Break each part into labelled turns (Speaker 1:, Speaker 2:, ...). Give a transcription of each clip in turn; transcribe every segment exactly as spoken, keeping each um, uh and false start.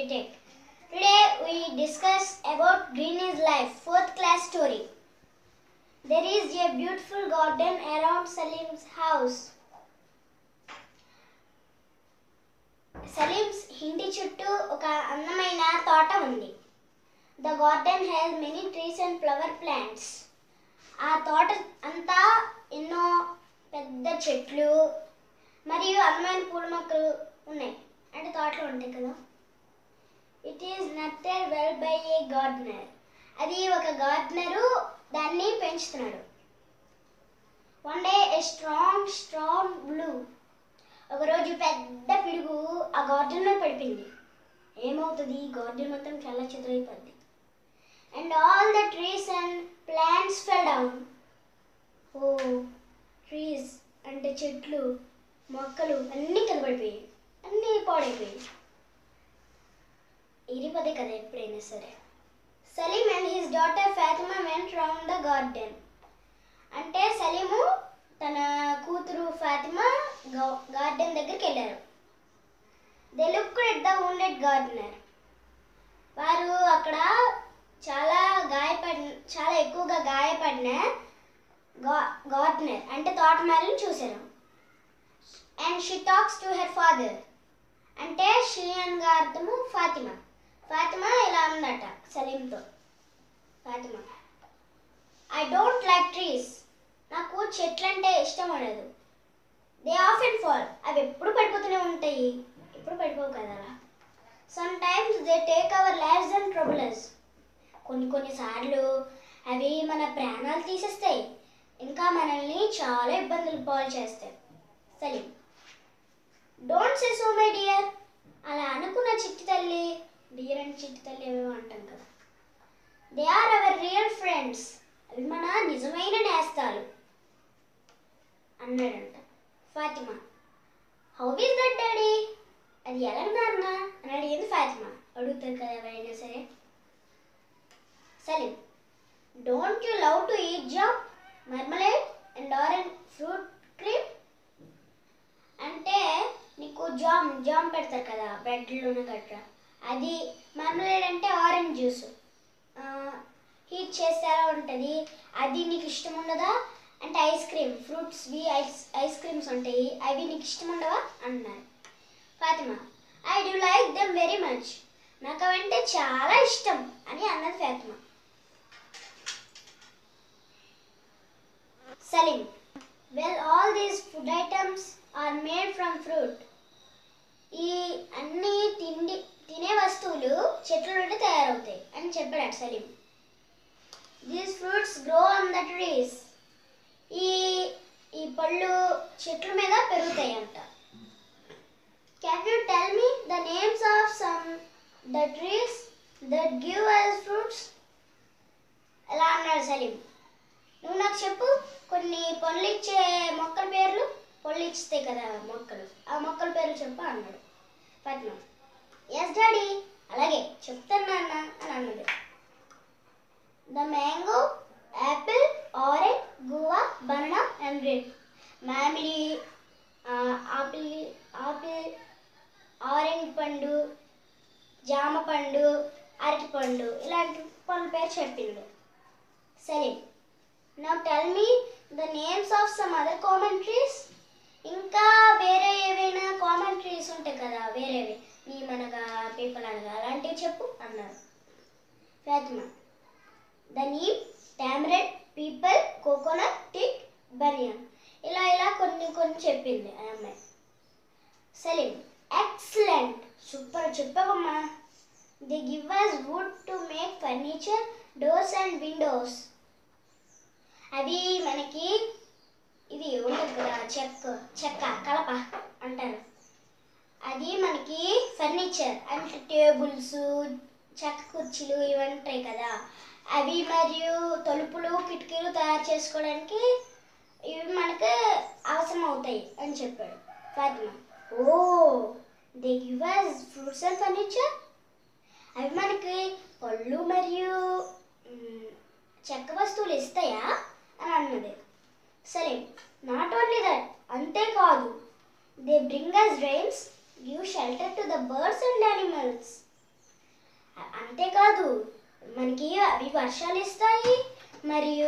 Speaker 1: Tech. Today we discuss about Green is Life, fourth class story. There is a beautiful garden around Salim's house. Salim's ఇంటి చుట్టూ ఒక అందమైన తోట ఉంది. The garden has many trees and flower plants. ఆ తోట అంతా ఎన్నో పెద్ద చెట్లు మరియు అందమైన పూల మొక్కలు ఉన్నాయి. అంటే తోటలో ఉంటాయి కదా. ఇట్ ఈస్ నట్టెడ్ వెల్ బై ఏ గార్డెనర్. అది ఒక గార్డెనరు దాన్ని పెంచుతున్నాడు. One day a strong strong blew. ఒకరోజు పెద్ద పిడుగు ఆ గార్డెన్లో పడిపోయింది. ఏమవుతుంది? గార్డెన్ మొత్తం చల్ల చెదరైపోద్ది. And all the trees and plants fell down. Oh trees అంటే చెట్లు మొక్కలు అన్నీ కింద పడిపోయాయి, అన్నీ పాడైపోయాయి. ఇరిపోతాయి కదా ఎప్పుడైనా సరే. Salim and his daughter Fatima went round the garden. అంటే సలీము తన కూతురు ఫాతిమా గార్డెన్ దగ్గరికి వెళ్ళారు. They looked at the wounded gardener. వారు అక్కడ చాలా గాయపడిన చాలా ఎక్కువగా గాయపడిన గా గార్డెనర్ అంటే తోటమాలిని చూశారు. And she talks to her father. అంటే షీ అనగా అర్థము ఫాతిమా. ఫాతిమా ఇలా ఉందట సలీంతో. Fatima, I don't like trees. నాకు చెట్లు అంటే ఇష్టం ఉండదు. They often fall. అవి ఎప్పుడు పడిపోతూనే ఉంటాయి, ఎప్పుడు పడిపోవు కదా. Sometimes they take our lives and troubles. కొన్ని కొన్నిసార్లు అవి మన ప్రాణాలు తీసేస్తాయి, ఇంకా మనల్ని చాలా ఇబ్బందులు పాలు చేస్తాయి. Salim, don't say so my dear. అలా అనుకున్న చిట్టి తల్లి. డియర్ అండ్ చిట్టి తల్లి ఏమేమో అంటాం కదా. They are our real friends. అవి మన నిజమైన నేస్తాలు అన్నాడంట. Fatima, how is that daddy? అది ఎలా నాన్న అని అడిగింది ఫాతిమా. అడుగుతారు కదా ఎవరైనా సరే. Salim, don't you love to eat jam, marmalade and orange fruit cream? అంటే నీకు జామ్ జామ్ పెడతారు కదా బ్రెడ్లోనే గట్రా, అది. మర్మలేడ్ అంటే ఆరెంజ్ జ్యూస్ హీట్ చేస్తే ఎలా ఉంటుంది, అది నీకు ఇష్టం ఉండదా? అంటే ఐస్ క్రీమ్ ఫ్రూట్స్వి ఐస్ ఐస్ క్రీమ్స్ ఉంటాయి, అవి నీకు ఇష్టం ఉండవా అన్నారు. Fatima, I do like them very much. నాకు అవంటే చాలా ఇష్టం అని అన్నది Fatima. Salim, well all these food items are made from fruit. ఈ అన్ని తిండి తినే వస్తువులు చెట్ల నుండి తయారవుతాయి అని చెప్పాడు Salim. These fruits grow on the trees. ఈ ఈ పళ్ళు చెట్ల మీద పెరుగుతాయి అంట. Can you tell me the names of some the trees that give us fruits? ఎలా అన్నాడు సలీం. నువ్వు నాకు చెప్పు కొన్ని పళ్ళు ఇచ్చే మొక్కల పేర్లు. పళ్ళు ఇస్తాయి కదా మొక్కలు, ఆ మొక్కల పేర్లు చెప్పు అన్నాడు. ఫాతిమా, ఎస్ డాడీ, అలాగే చెప్తాను నాన్న అని అన్నది. The mango, apple, orange, guava, banana and grape. మామిడి, ఆపిల్ ఆపిల్ ఆరెంజ్ పండు, జామ పండు, అరటి పండు, ఇలాంటి పండ్ల పేరు చెప్పిండు. సరే, now tell me the names of some other common trees. ఇంకా వేరే ఏవైనా కామన్ ట్రీస్ ఉంటాయి కదా వేరేవి, నీ మనగా పీపల్ అనగా అలాంటివి చెప్పు అన్నారు. Fatima, the neem, tamarind, peepal, coconut, teak, banyan, ఇలా ఇలా కొన్ని కొన్ని చెప్పింది ఆ అమ్మాయి. సలీం, ఎక్సలెంట్, సూపర్ చెప్పావమ్మా. They give us wood to make furniture, doors and windows. అవి మనకి ఇది ఉంటుంది కదా చెక్క చెక్క కలప అంటారు, అది మనకి ఫర్నిచర్ అంటే టేబుల్స్, చెక్క కుర్చీలు ఇవి ఉంటాయి కదా, అవి మరియు తలుపులు కిటికీలు తయారు చేసుకోవడానికి ఇవి మనకు అవసరం అవుతాయి అని చెప్పాడు. Fatima, oh they give us fruits and furniture. అవి మనకి పళ్ళు మరియు చెక్క వస్తువులు ఇస్తాయా అని అన్నది. సరే, నాట్ ఓన్లీ దట్, అంతేకాదు they bring us rains, give shelter to the birds and animals. అంతేకాదు మనకి అవి వర్షాలు ఇస్తాయి, మరియు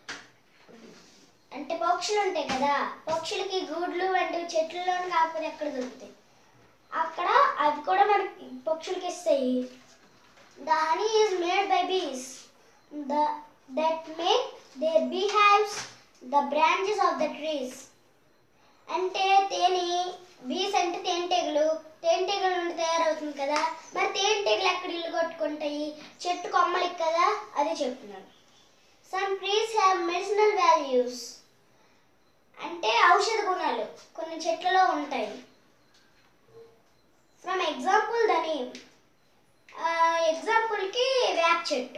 Speaker 1: అంటే పక్షులు ఉంటాయి కదా, పక్షులకి గూడ్లు వంటివి చెట్లలో కాకపోతే ఎక్కడ దొరుకుతాయి, అక్కడ అవి కూడా మనకి పక్షులకి ఇస్తాయి. The honey is made by bees the that make their beehives the branches of the trees. అంటే తేనె, బీస్ అంటే తేనెటీగలు, తేనెటీగల నుండి తయారవుతుంది కదా, మరి తేనెటీగలు ఎక్కడ ఇల్లు కట్టుకుంటాయి? చెట్టు కొమ్మలకి కదా, అదే చెప్తున్నాను. Some trees have medicinal values. అంటే ఔషధ గుణాలు కొన్ని చెట్లలో ఉంటాయి. From example the name. ఎగ్జాంపుల్కి వేప చెట్టు.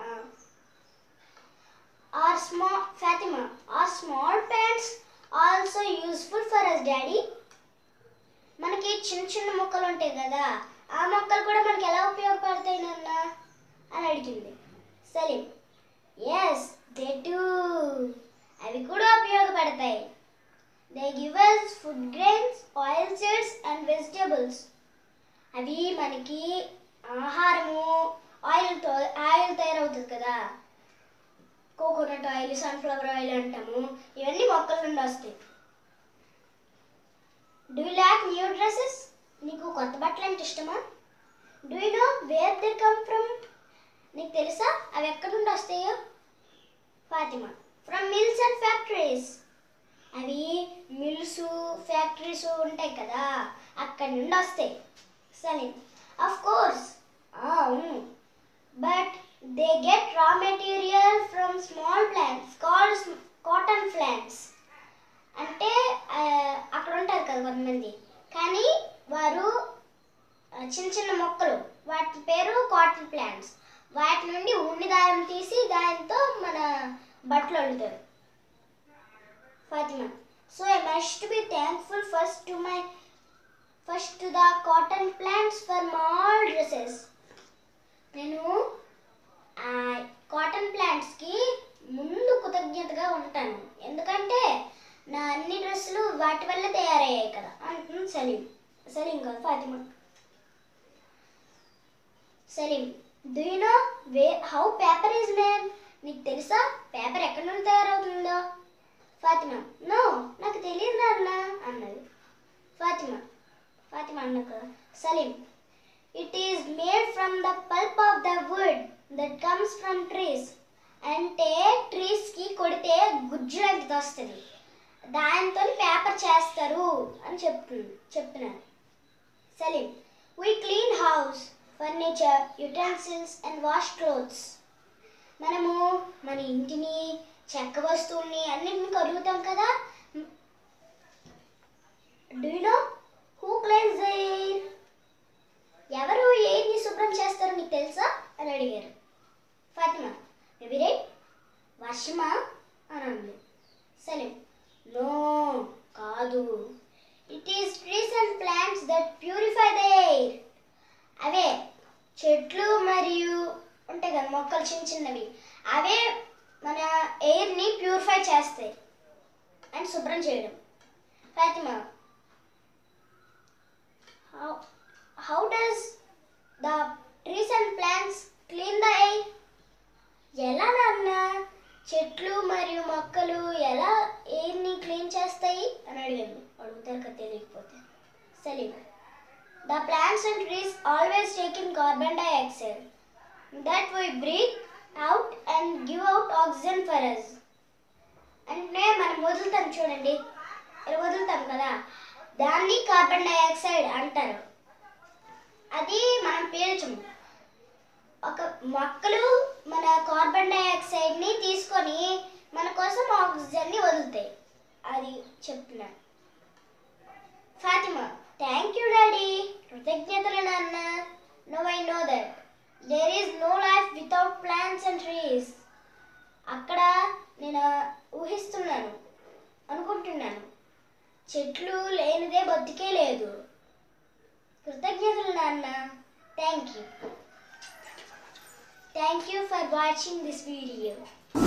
Speaker 1: Are small Fatima are small plants also useful for us daddy. మనకి చిన్న చిన్న మొక్కలు ఉంటాయి కదా, ఆ మొక్కలు కూడా మనకి ఎలా ఉపయోగపడతాయి నాన్న అని అడిగింది సలీం. Yes they do. అవి కూడా ఉపయోగపడతాయి. They give us food grains, oil seeds and vegetables. అవి మనకి ఆహారము, ఆయిల్తో ఆయిల్ తయారవుతుంది కదా, కోకోనట్ ఆయిల్, సన్ఫ్లవర్ ఆయిల్ అంటాము, ఇవన్నీ మొక్కల నుండి వస్తాయి. Do you like new dresses? నీకు కొత్త బట్టలు అంటే ఇష్టమా? Do you know where they come from? నీకు తెలుసా అవి ఎక్కడి నుండి వస్తాయో? Fatima from mills and factories. అవి మిల్స్, ఫ్యాక్టరీస్ ఉంటాయి కదా, అక్కడి నుండి వస్తాయి. సలీం ఆఫ్ కోర్స్, అవును, but they get raw material from small plants called cotton plants. అంటే అక్కడ ఉంటారు కదా కొంతమంది, కానీ వారు చిన్న చిన్న మొక్కలు, వాటి పేరు కాటన్ ప్లాంట్స్. వాటి నుండి ఉన్ని దారం తీసి దానితో మన బట్టలు అల్లుతారు. Fatima so I must be thankful first to my first to the cotton plants for small dresses. నేను కాటన్ ప్లాంట్స్కి ముందు కృతజ్ఞతగా ఉంటాను, ఎందుకంటే నా అన్ని డ్రెస్సులు వాటి వల్ల తయారయ్యాయి కదా అంటుంది సలీం. సలీం కాదు Fatima. Salim do you know way how paper is made? నీకు తెలుసా పేపర్ ఎక్కడి నుండి తయారవుతుందో? ఫాతిమా నో, నాకు తెలియదు నాన్న అన్నది. ఫాతిమా ఫాతిమా అన్నాక Salim it is made from the pulp of the wood that comes from trees. అంటే ట్రీస్కి కొడితే గుజ్జు లాంటిది వస్తుంది, దాంతో పేపర్ చేస్తారు అని చెప్తుంది చెప్తున్నారు. Salim we clean house, furniture, utensils and wash clothes. మనము మన ఇంటిని, చెక్క వస్తువుల్ని అన్నింటిని కడుగుతాం కదా. Do you know who cleans the air? ఎవరు ఎయిర్ని శుభ్రం చేస్తారో నీకు తెలుసా అని అడిగారు. ఫాతిమా మేబీ రైట్, వర్షమా అని అంది. సలీం నో, కాదు, it is trees and plants that purify the air. అవే చెట్లు మరియు ఉంటాయి కదా మొక్కలు చిన్న చిన్నవి, అవే మన ఎయిర్ని ప్యూరిఫై చేస్తాయి అండ్ శుభ్రం చేయడం. Fatima how how does the trees and plants clean the air? ఎలా నాన్న చెట్లు మరియు మొక్కలు ఎలా ఎయిర్ని క్లీన్ చేస్తాయి అని అడిగాను. అడుగుతారు కదా తెలియకపోతే. Salim the plants and trees always take in carbon dioxide that we breathe out and give out oxygen for us. అంటే మనం వదులుతాం చూడండి, ఇలా వదులుతాం కదా, దాన్ని కార్బన్ డైఆక్సైడ్ అంటారు. అది మనం పీల్చము. ఒక మొక్కలు మన కార్బన్ డైఆక్సైడ్ని తీసుకొని మన కోసం ఆక్సిజన్ని వదులుతాయి, అది చెప్తున్నాను. Fatima thank you daddy. కృతజ్ఞతలు నాన్న. No I know that there is no life without plants and trees. అక్కడ నేను ఊహిస్తున్నాను, అనుకుంటున్నాను, చెట్లు లేనిదే బతికే లేదు. కృతజ్ఞతలు నాన్న. Thank you thank you for watching this video.